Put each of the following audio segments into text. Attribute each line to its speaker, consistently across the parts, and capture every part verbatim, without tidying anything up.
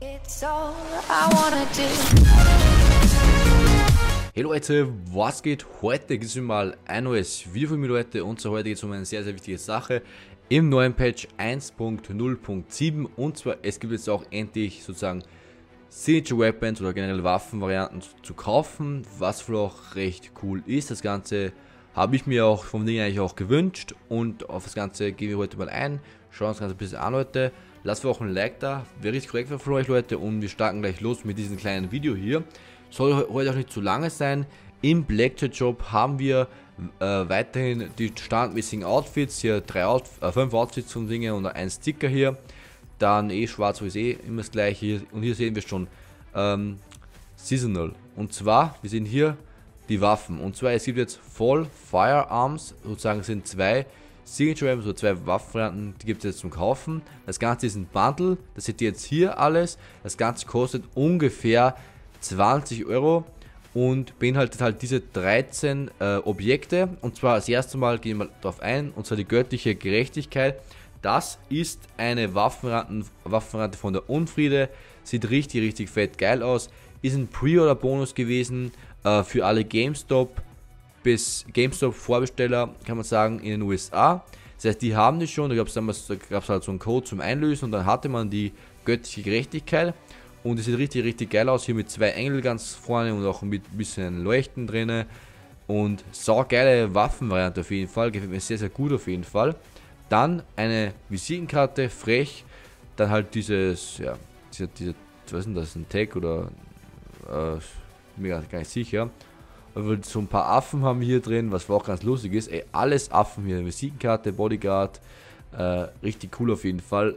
Speaker 1: Hey Leute, was geht? Heute gibt es mal ein neues Video von mir, Leute, und zwar heute geht es um eine sehr sehr wichtige Sache im neuen Patch eins Punkt null Punkt sieben, und zwar es gibt jetzt auch endlich sozusagen Signature Weapons oder generell Waffenvarianten zu kaufen, was wohl auch recht cool ist. Das Ganze habe ich mir auch vom Ding eigentlich auch gewünscht, und auf das Ganze gehen wir heute mal ein, schauen uns das Ganze ein bisschen an, Leute. Lasst mir auch ein Like da, wäre richtig korrekt für euch, Leute, und wir starten gleich los mit diesem kleinen Video hier. Soll heute auch nicht zu lange sein. Im Blackjack Shop haben wir äh, weiterhin die standardmäßigen Outfits, hier drei Out äh, fünf Outfits vom Dinge und ein Sticker hier. Dann eh schwarz ist eh immer das gleiche hier, und hier sehen wir schon ähm, Seasonal, und zwar, wir sehen hier die Waffen, und zwar es gibt jetzt Fall Firearms, sozusagen sind zwei Signature Weapons oder zwei Waffenvarianten, die gibt es jetzt zum Kaufen. Das Ganze ist ein Bundle, das seht ihr jetzt hier alles. Das Ganze kostet ungefähr zwanzig Euro und beinhaltet halt diese dreizehn äh, Objekte. Und zwar das erste Mal gehen wir darauf ein, und zwar die göttliche Gerechtigkeit. Das ist eine Waffenvariante, Waffenvariante von der Unfriede, sieht richtig richtig fett geil aus. Ist ein Pre-Order-Bonus gewesen äh, für alle GameStop bis GameStop Vorbesteller, kann man sagen, in den U S A. Das heißt, die haben die schon, da gab es damals da gab's halt so einen Code zum Einlösen, und dann hatte man die göttliche Gerechtigkeit. Und es sieht richtig, richtig geil aus, hier mit zwei Engel ganz vorne und auch mit ein bisschen Leuchten drin. Und saugeile Waffenvariante auf jeden Fall, gefällt mir sehr, sehr gut auf jeden Fall. Dann eine Visitenkarte, frech. Dann halt dieses, ja, diese, diese was ist denn das, ein Tag oder, äh, bin mir gar nicht sicher. Aber so ein paar Affen haben wir hier drin, was auch ganz lustig ist. Ey, alles Affen hier, Visitenkarte, Bodyguard, äh, richtig cool auf jeden Fall.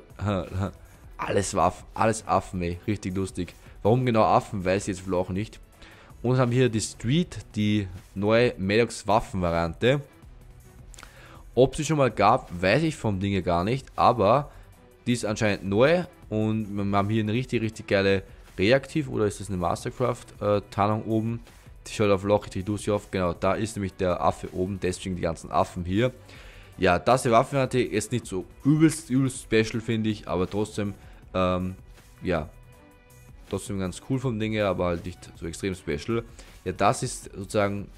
Speaker 1: Alles Waffen, alles Affen, ey, richtig lustig. Warum genau Affen, weiß ich jetzt wohl auch nicht. Und dann haben wir hier die Street, die neue Maddox Waffenvariante. Ob sie schon mal gab, weiß ich vom Ding gar nicht, aber die ist anscheinend neu, und wir haben hier eine richtig, richtig geile Reaktiv, oder ist das eine Mastercraft-Tarnung äh, oben? Die schaut auf Loch richtig lustig auf, genau, da ist nämlich der Affe oben, deswegen die ganzen Affen hier. Ja, das die Waffenvariante ist nicht so übelst, übelst special, finde ich, aber trotzdem, ähm, ja, trotzdem ganz cool vom Ding her, aber halt nicht so extrem special. Ja, das ist sozusagen,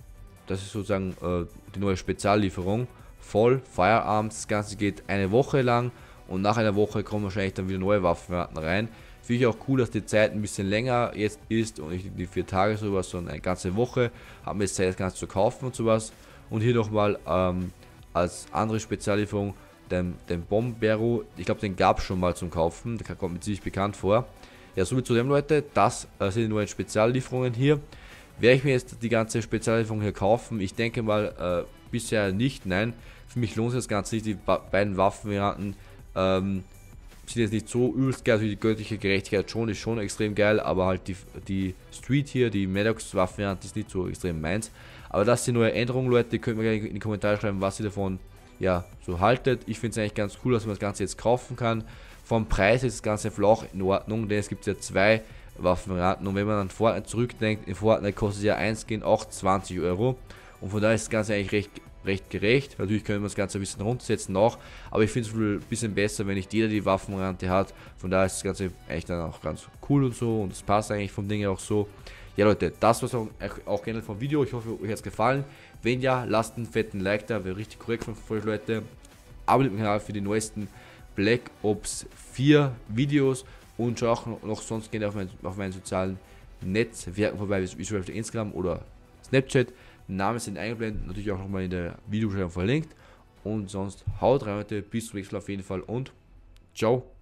Speaker 1: das ist sozusagen äh, die neue Speziallieferung, Fall Firearms. Das Ganze geht eine Woche lang, und nach einer Woche kommen wahrscheinlich dann wieder neue Waffenvarianten rein. Finde ich auch cool, dass die Zeit ein bisschen länger jetzt ist und nicht die vier Tage sowas, sondern eine ganze Woche haben wir jetzt Zeit, das Ganze zu kaufen und sowas. Und hier nochmal ähm, als andere Speziallieferung den, den Bombero. Ich glaube, den gab es schon mal zum Kaufen, der kommt mir ziemlich bekannt vor. Ja, somit zu dem, Leute, das äh, sind die neuen Speziallieferungen hier. Werde ich mir jetzt die ganze Speziallieferung hier kaufen? Ich denke mal, äh, bisher nicht, nein. Für mich lohnt sich das Ganze nicht, die beiden Waffenvarianten ähm, sind jetzt nicht so übelst geil, also die göttliche Gerechtigkeit schon, ist schon extrem geil, aber halt die, die Street hier, die Maddox Waffenvariante ist nicht so extrem meins. Aber das sind neue Änderungen, Leute, könnt mir gerne in die Kommentare schreiben, was ihr davon ja so haltet. Ich finde es eigentlich ganz cool, dass man das Ganze jetzt kaufen kann. Vom Preis ist das Ganze auch in Ordnung, denn es gibt ja zwei Waffenvarianten, und wenn man an Fortnite zurückdenkt, in Fortnite kostet ja eins Skin auch zwanzig Euro, und von daher ist das Ganze eigentlich recht recht gerecht. Natürlich können wir das Ganze ein bisschen runtersetzen auch, aber ich finde es ein bisschen besser, wenn nicht jeder die Waffenvariante hat. Von daher ist das Ganze eigentlich dann auch ganz cool und so, und es passt eigentlich vom Ding her auch so. Ja, Leute, das war auch, auch generell vom Video. Ich hoffe, euch hat es gefallen. Wenn ja, lasst einen fetten Like da, wäre richtig korrekt von euch, Leute. Abonniert den Kanal für die neuesten Black Ops vier Videos, und schaut auch noch sonst gerne auf, mein, auf meinen sozialen Netzwerken vorbei, wie zum Beispiel auf Instagram oder Snapchat. Namen sind eingeblendet, natürlich auch nochmal in der Videobeschreibung verlinkt. Und sonst haut rein, Leute, bis zum nächsten Mal auf jeden Fall, und ciao.